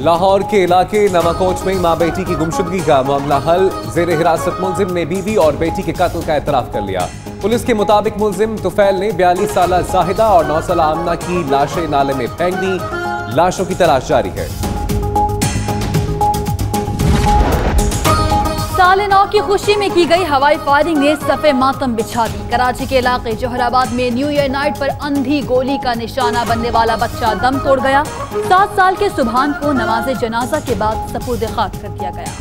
लाहौर के इलाके नवाकोच में मां बेटी की गुमशुदगी का मामला हल। जेर हिरासत मुलजिम ने बीवी और बेटी के कत्ल का एतराफ कर लिया। पुलिस के मुताबिक मुलजिम तुफैल ने 42 साला जाहिदा और 9 साला आमना की लाशें नाले में फेंक दी। लाशों की तलाश जारी है। साले 9 की खुशी में की गई हवाई फायरिंग ने सफ़े मातम बिछा दी। कराची के इलाके जोहराबाद में न्यू ईयर नाइट पर अंधी गोली का निशाना बनने वाला बच्चा दम तोड़ गया। 7 साल के सुभान को नमाज जनाजा के बाद सपुर्द खाक कर दिया गया।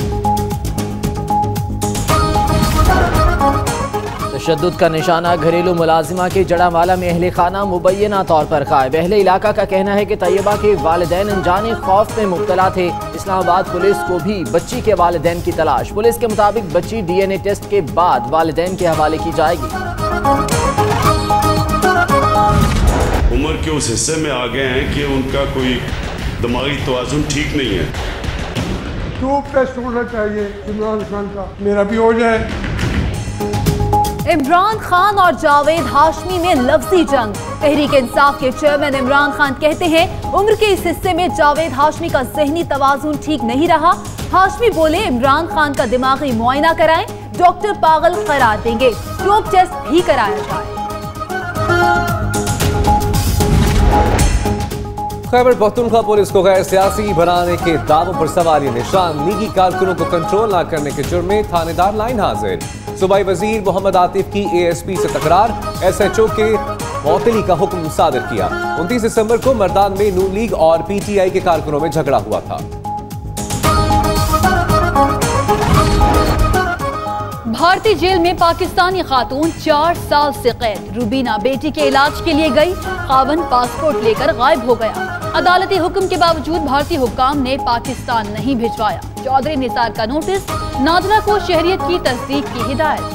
तशद्दुद का निशाना घरेलू मुलाजिमा के जड़ामाला में अहले खाना मुबैना तौर पर गायब। अहले इलाका का कहना है कि तैयबा के वालिदैन अनजाने खौफ में मुब्तला थे। इस्लामाबाद पुलिस को भी बच्ची के वालिदैन की तलाश। पुलिस के मुताबिक बच्ची DNA टेस्ट के बाद वालिदैन के हवाले की जाएगी। उम्र के उस हिस्से में आ गए हैं कि उनका कोई दिमागी तवाज़ुन ठीक नहीं है। ट्यूब टेस्ट होना चाहिए इमरान खान का, मेरा भी हो जाए। इमरान खान और जावेद हाशमी में लफ्जी जंग। तहरीक इंसाफ के चेयरमैन इमरान खान कहते हैं उम्र के इस हिस्से में जावेद हाशमी का जहनी तवाजुन ठीक नहीं रहा। हाशमी बोले इमरान खान का दिमागी मुआयना कराएं, डॉक्टर पागल करार देंगे, ट्यूब टेस्ट भी कराया जाए। खैबर पख्तूनख्वा पुलिस को गैर सियासी बनाने के दावों पर सवालिया निशान। लीगी कारकुनों को कंट्रोल न करने के जुर्म में थानेदार लाइन हाजिर। सूबाई वजीर मोहम्मद आतिफ की ASP से तकरार। SHO के मौतली का हुक्म सादर किया। 29 दिसंबर को मर्दान में नून लीग और PTI के कारकुनों में झगड़ा हुआ था। भारतीय जेल में पाकिस्तानी खातून 4 साल से कैद। रूबीना बेटी के इलाज के लिए गई, खावन पासपोर्ट लेकर गायब हो गया। अदालती हुक्म के बावजूद भारतीय हुक्काम ने पाकिस्तान नहीं भिजवाया। चौधरी निसार का नोटिस, नादरा को शहरियत की तस्दीक की हिदायत।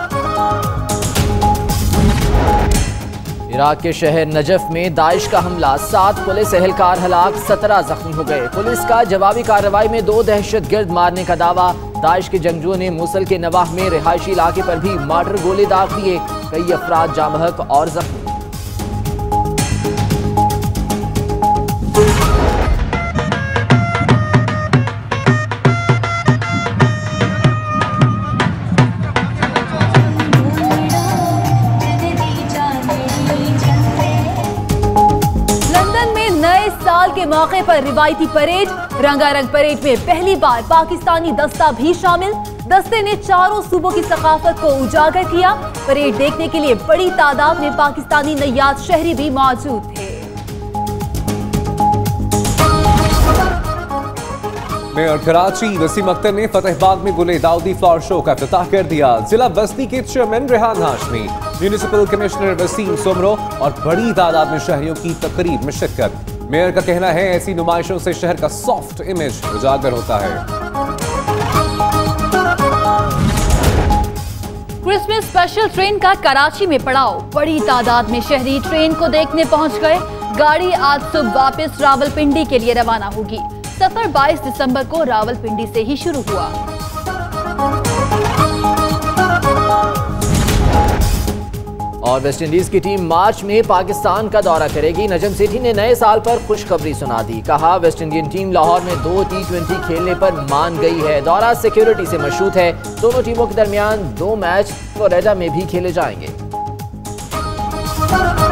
इराक के शहर नजफ में दाइश का हमला, 7 पुलिस एहलकार हलाक, 17 जख्मी हो गए। पुलिस का जवाबी कार्रवाई में 2 दहशतगर्द मारने का दावा। दाइश के जंगजुओं ने मूसल के नवाह में रिहायशी इलाके पर भी मार्टर गोले दाग दिए। कई अफराद जामहक और जख्मी। साल के मौके पर रिवायती परेड। रंगारंग परेड में पहली बार पाकिस्तानी दस्ता भी शामिल। दस्ते ने चारों सूबों की सकाफत को उजागर किया। परेड देखने के लिए बड़ी तादाद में पाकिस्तानी नय्याद शहरी भी मौजूद थे। मेयर कराची वसीम अख्तर ने फतेहबाग में गुले दाऊदी फ्लावर शो का इफ्तिताह कर दिया। जिला बस्ती के chairman Rehan Hashmi, municipal commissioner Waseem Soomro और बड़ी तादाद में शहरियों की तकरीब में शिरकत। मेयर का कहना है ऐसी नुमाइशों से शहर का सॉफ्ट इमेज उजागर होता है। क्रिसमस स्पेशल ट्रेन का कराची में पड़ाव। बड़ी तादाद में शहरी ट्रेन को देखने पहुंच गए। गाड़ी आज सुबह वापस रावलपिंडी के लिए रवाना होगी। सफर 22 दिसंबर को रावलपिंडी से ही शुरू हुआ। और वेस्ट इंडीज की टीम मार्च में पाकिस्तान का दौरा करेगी। नजम सेठी ने नए साल पर खुशखबरी सुना दी। कहा वेस्ट इंडियन टीम लाहौर में 2 T20 खेलने पर मान गई है। दौरा सिक्योरिटी से मशरूत है। दोनों टीमों के दरमियान 2 मैच फ्लोरिडा में भी खेले जाएंगे।